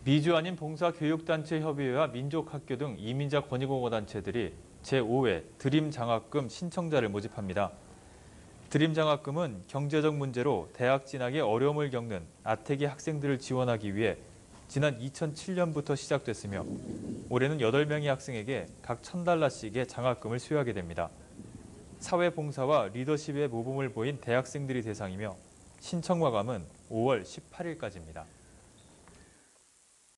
미주 아닌 봉사교육단체협의회와 민족학교 등 이민자 권익공허단체들이 제5회 드림장학금 신청자를 모집합니다. 드림장학금은 경제적 문제로 대학 진학에 어려움을 겪는 아태기 학생들을 지원하기 위해 지난 2007년부터 시작됐으며 올해는 8명의 학생에게 각 $1,000씩의 장학금을 수여하게 됩니다. 사회봉사와 리더십의 모범을 보인 대학생들이 대상이며 신청 마감은 5월 18일까지입니다.